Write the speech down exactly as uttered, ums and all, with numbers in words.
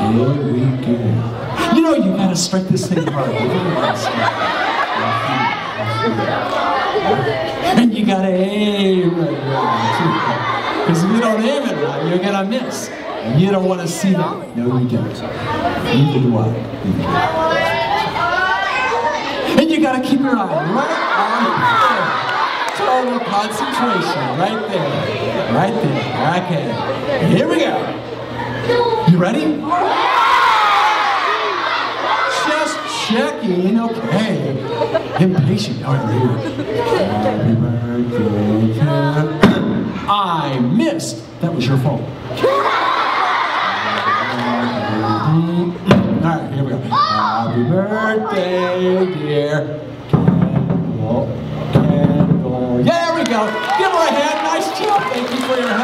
Very good. You know, you gotta strike this thing hard. And you gotta aim right, right, too. Because if you don't aim it right, you're gonna miss. And you don't want to see that. No, you don't. Neither do I. And you gotta keep your eye right on there. Total concentration, right there. Right there. Okay. Here we go. You ready? Just checking. Okay. Impatient, aren't you? Happy birthday to... I missed. That was your fault. All right, here we go. Happy birthday, dear. Candle, candle. There we go. Give her a hand. Nice job. Thank you for your help.